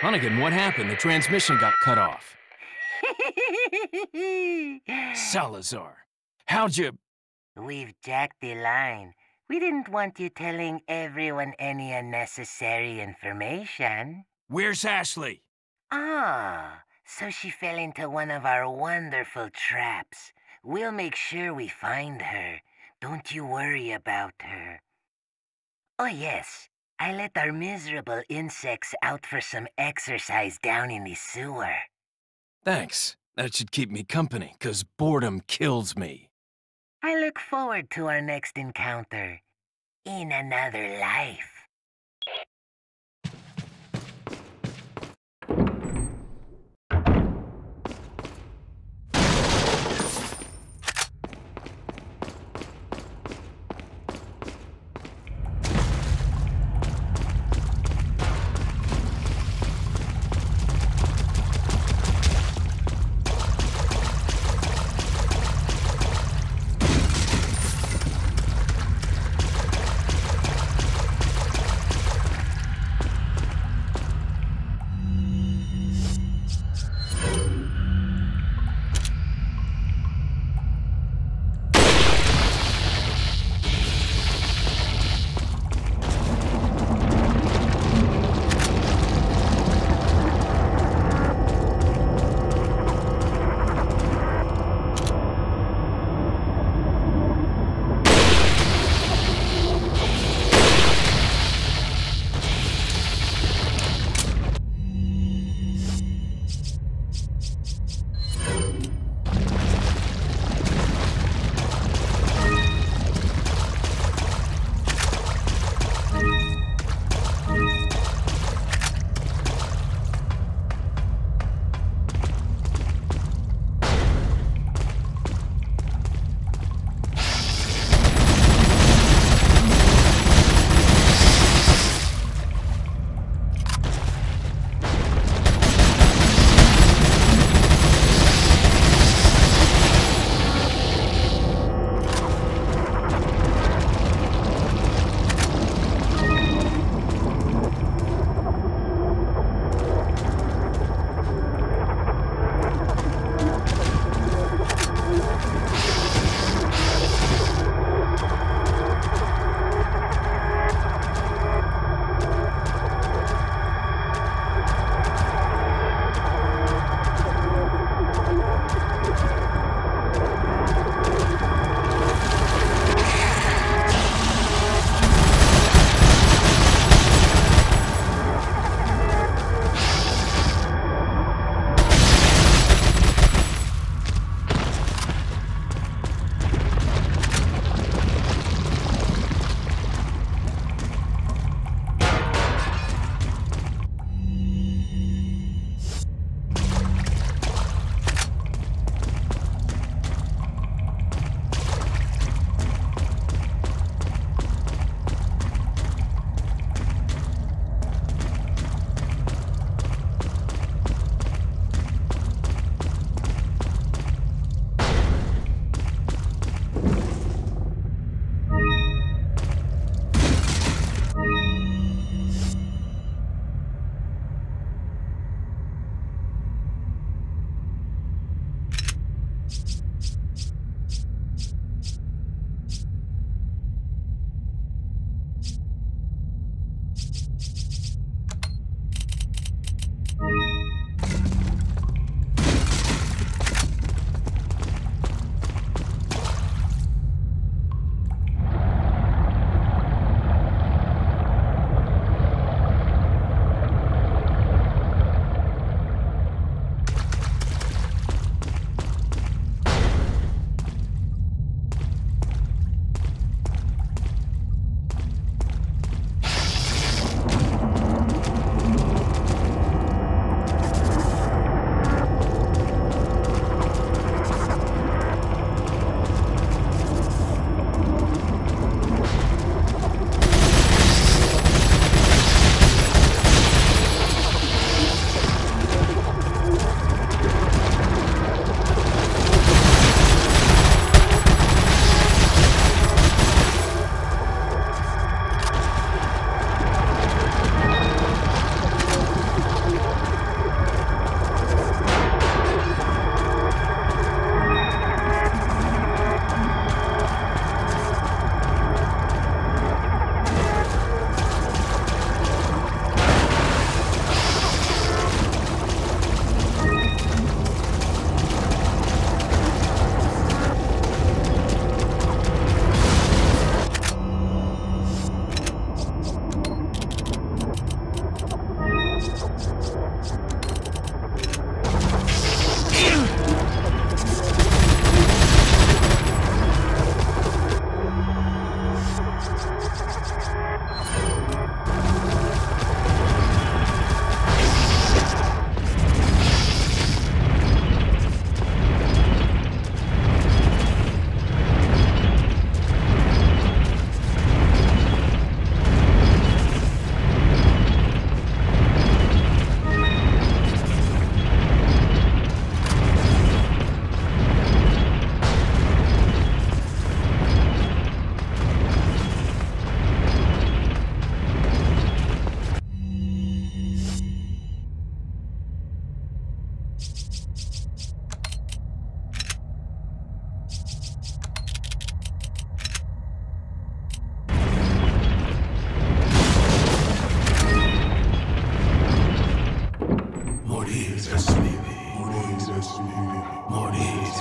Hunnigan, what happened? The transmission got cut off. Salazar, how'd you... We've jacked the line. We didn't want you telling everyone any unnecessary information. Where's Ashley? Ah, so she fell into one of our wonderful traps. We'll make sure we find her. Don't you worry about her. Oh yes, I let our miserable insects out for some exercise down in the sewer. Thanks. That should keep me company, 'cause boredom kills me. I look forward to our next encounter. In another life.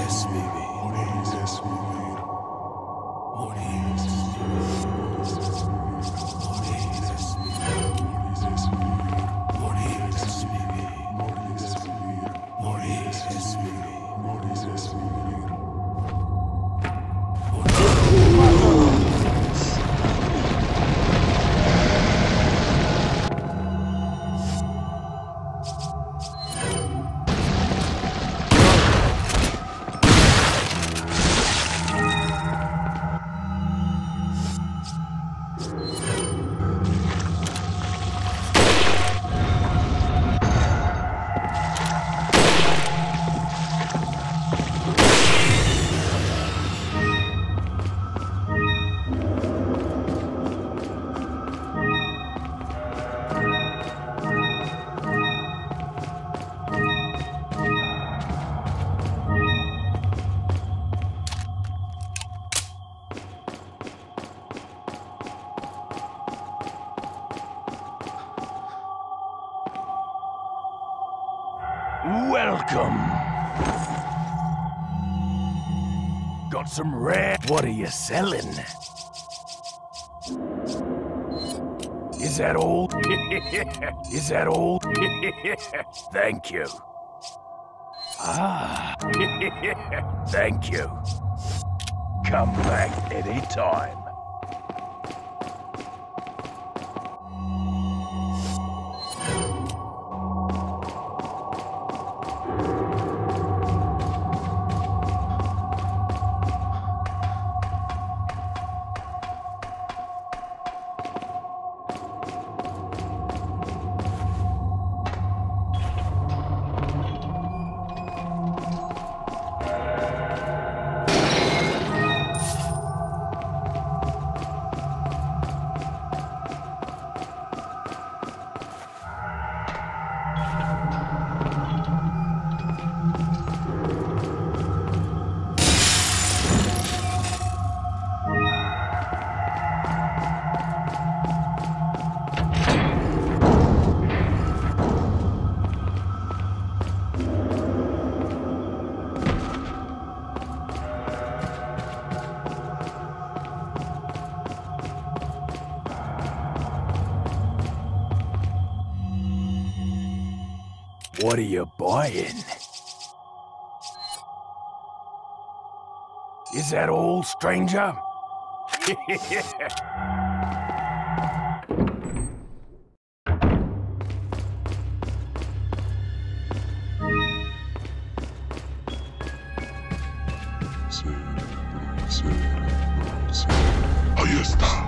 es vivir. Morir es vivir. Morir es vivir. Morir es vivir. Morir es vivir. Morir es vivir. Morir es vivir. Morir es vivir. Welcome. Got some rare. What are you selling? Is that all? Is that all? Thank you. Ah. Thank you. Come back anytime. What are you buying? Is that all, stranger? Ahí está.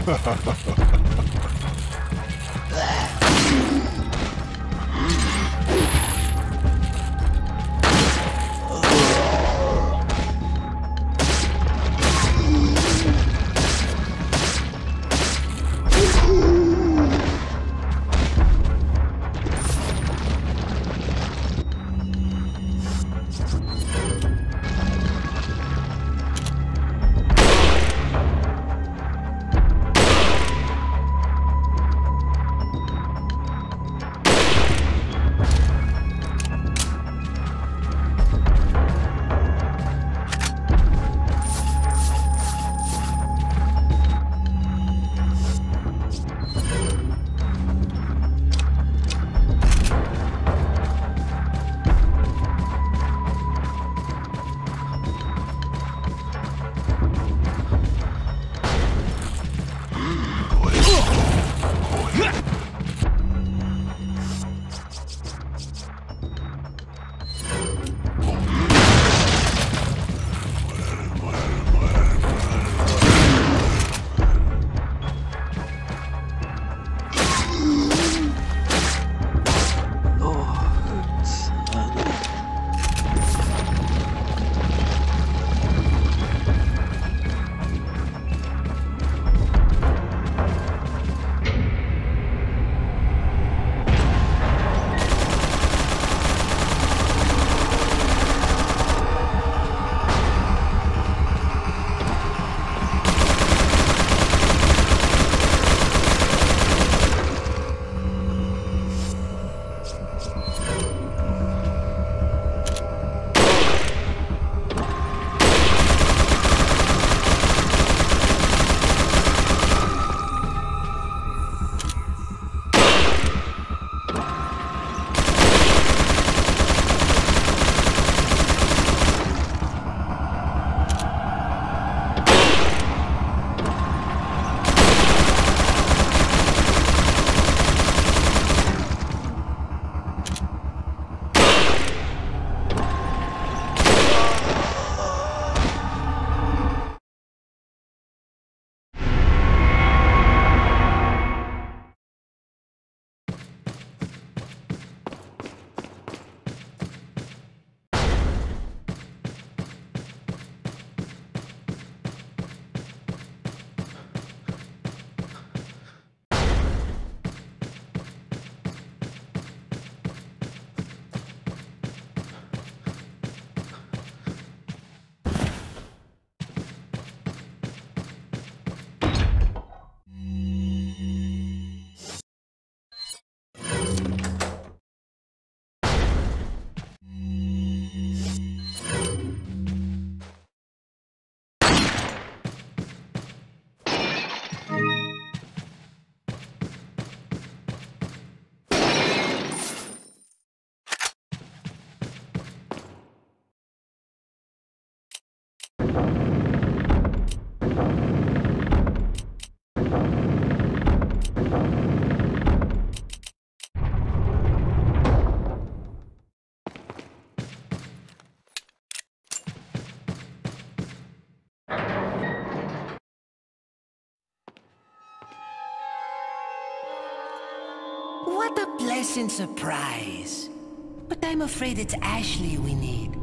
What a pleasant surprise. But I'm afraid it's Ashley we need.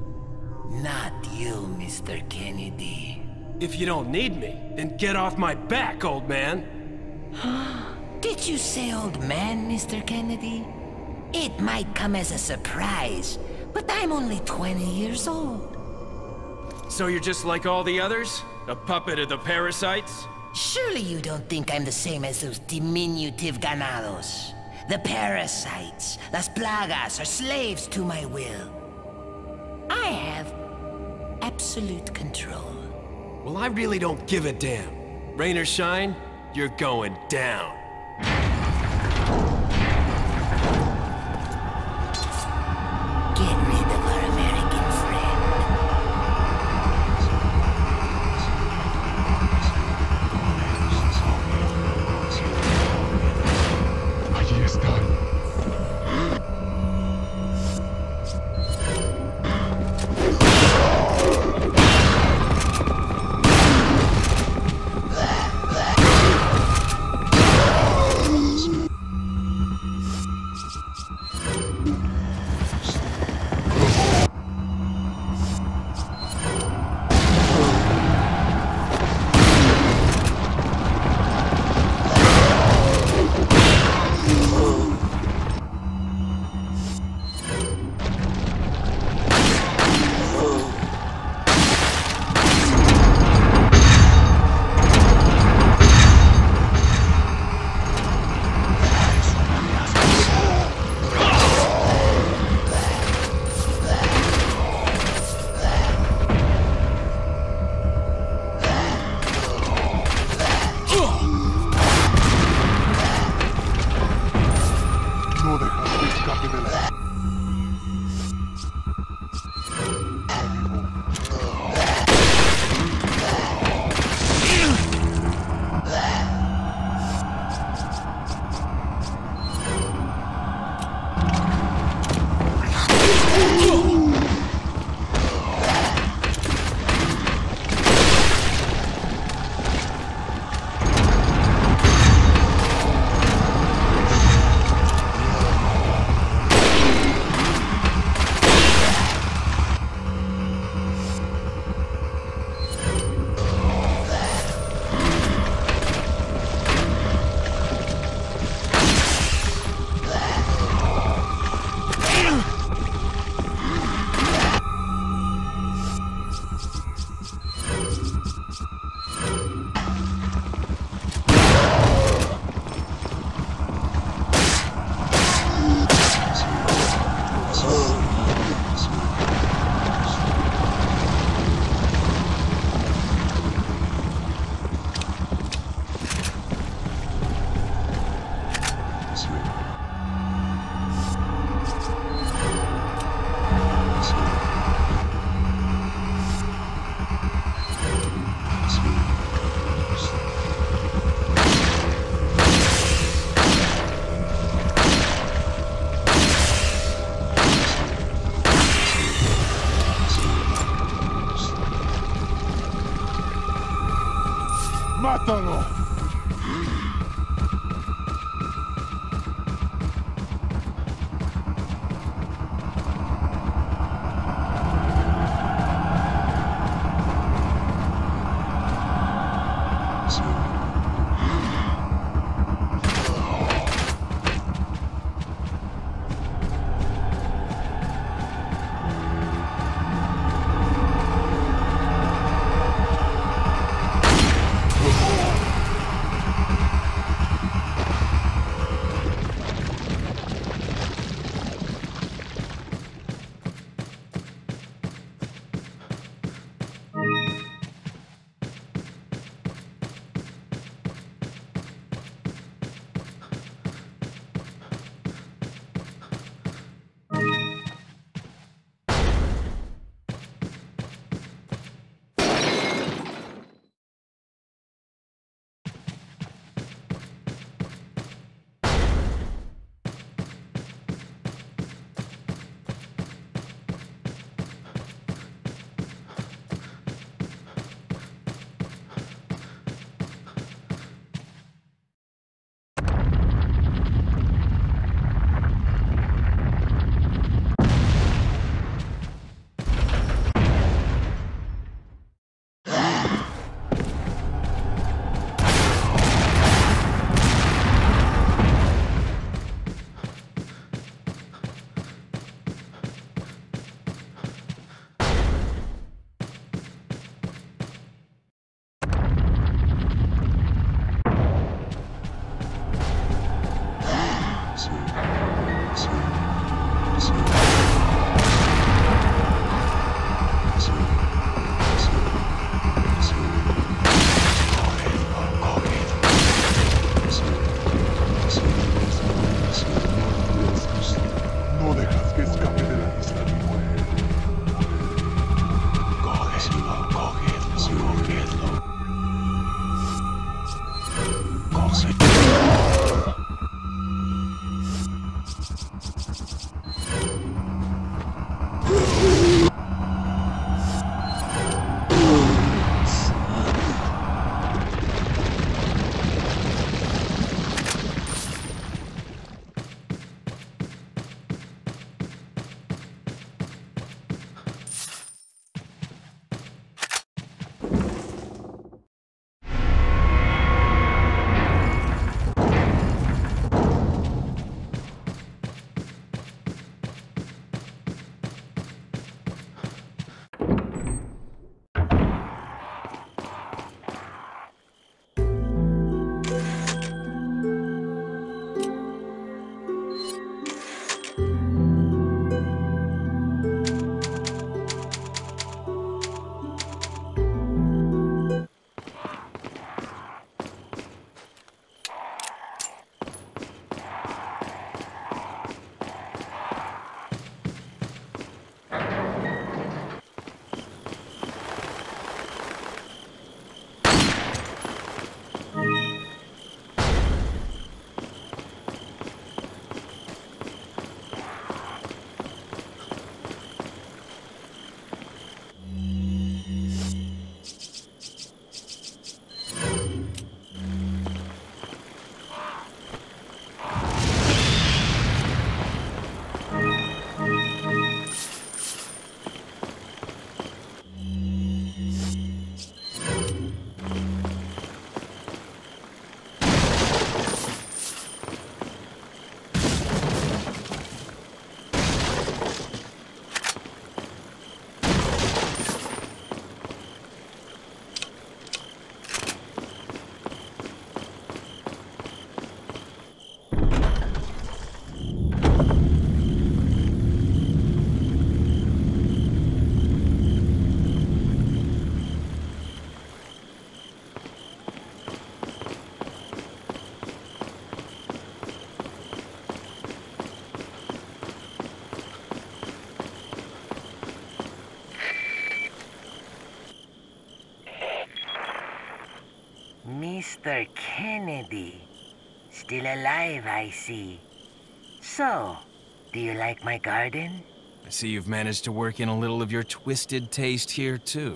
Not you, Mr. Kennedy. If you don't need me, then get off my back, old man. Did you say old man, Mr. Kennedy? It might come as a surprise, but I'm only 20 years old. So you're just like all the others? A puppet of the parasites? Surely you don't think I'm the same as those diminutive ganados. The parasites, las plagas, are slaves to my will. I have absolute control. Well, I really don't give a damn. Rain or shine, you're going down. Get rid of our American friend. Allí están. ¡Mátalo! Mr. Kennedy. Still alive, I see. So, do you like my garden? I see you've managed to work in a little of your twisted taste here, too.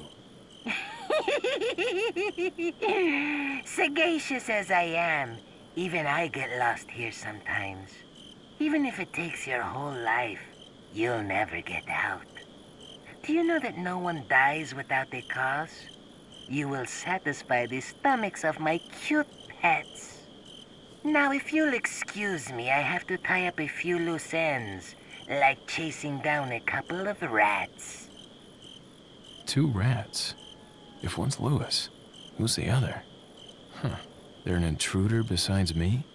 Sagacious as I am, even I get lost here sometimes. Even if it takes your whole life, you'll never get out. Do you know that no one dies without a cause? You will satisfy the stomachs of my cute pets. Now, if you'll excuse me, I have to tie up a few loose ends, like chasing down a couple of rats. 2 rats? If one's Lewis, who's the other? Huh. They're an intruder besides me?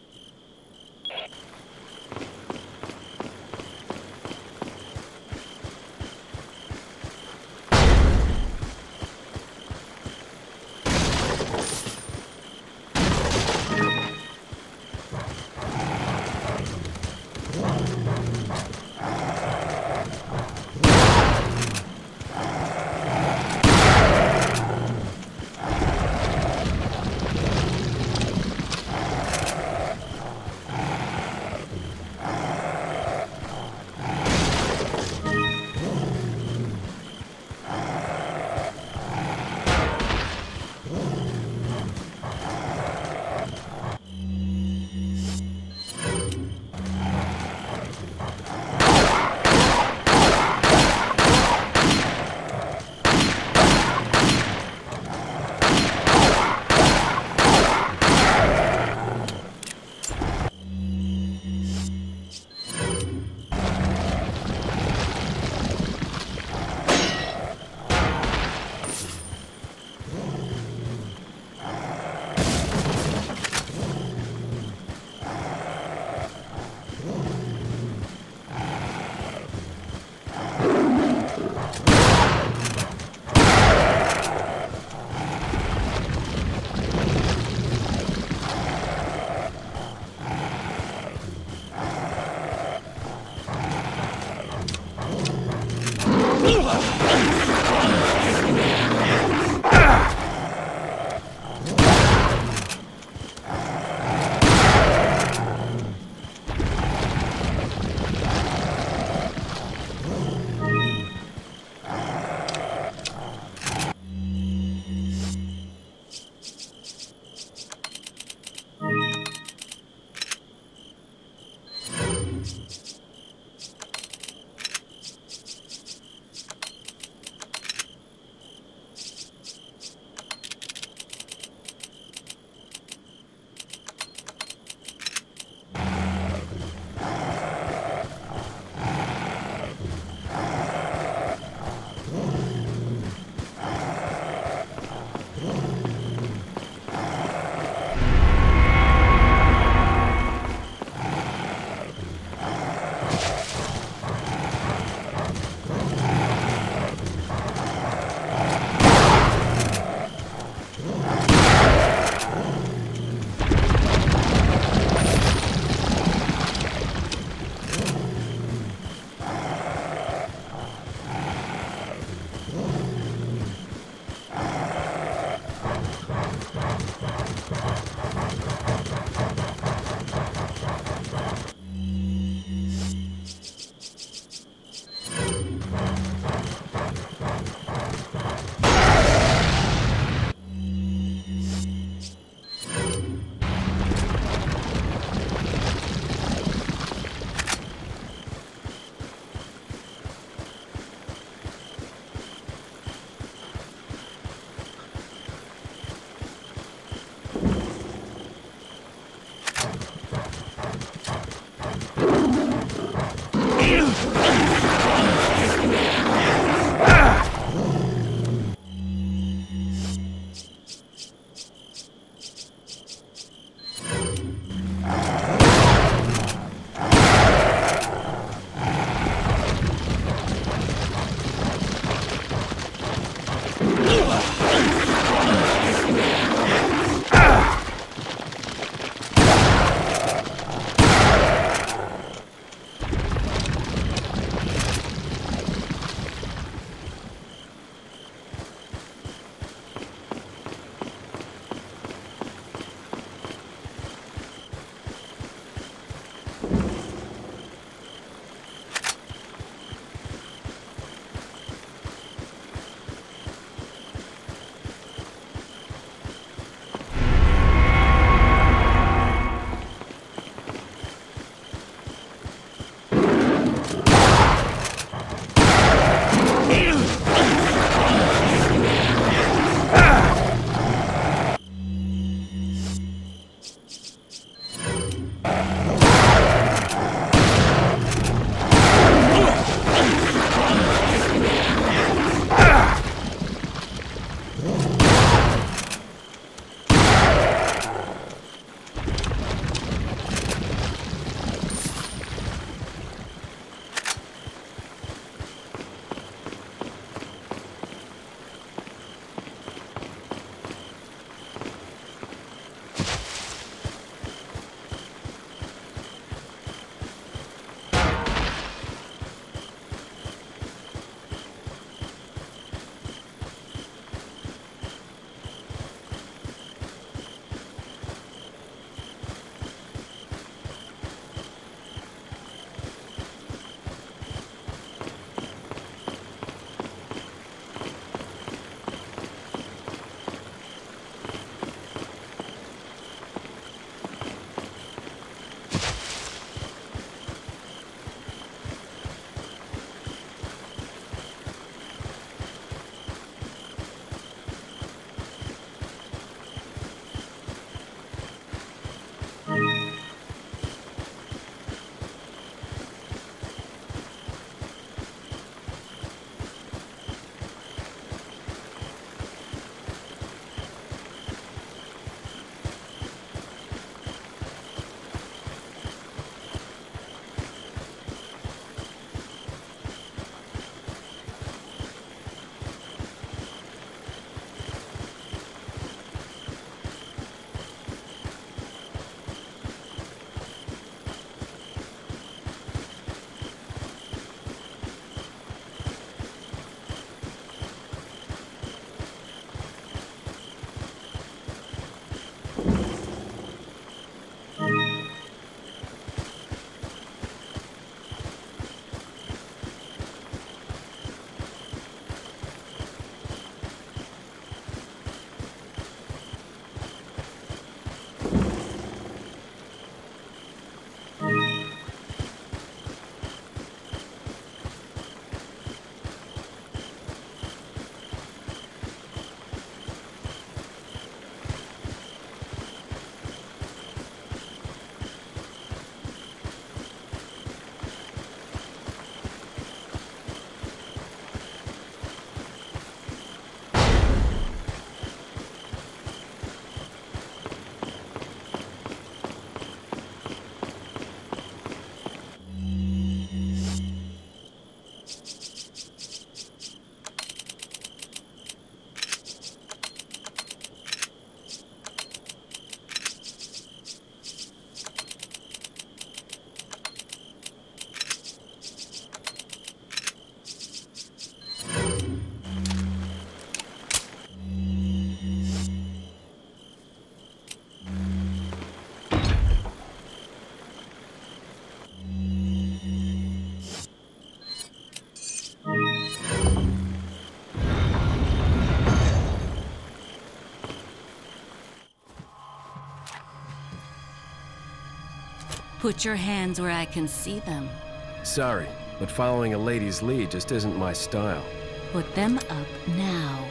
Put your hands where I can see them. Sorry, but following a lady's lead just isn't my style. Put them up now.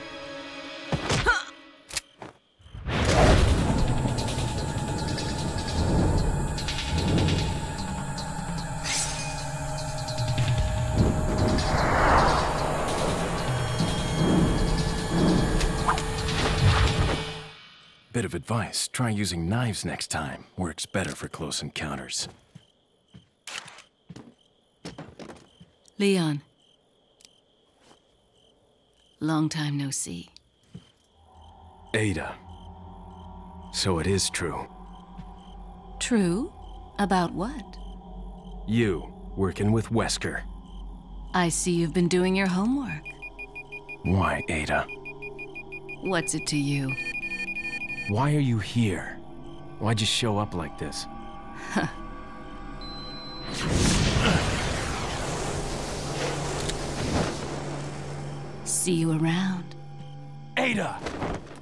Bit of advice, try using knives next time. Works better for close encounters. Leon. Long time no see. Ada. So it is true. True? About what? You, working with Wesker. I see you've been doing your homework. Why, Ada? What's it to you? Why are you here? Why'd you show up like this? See you around. Ada!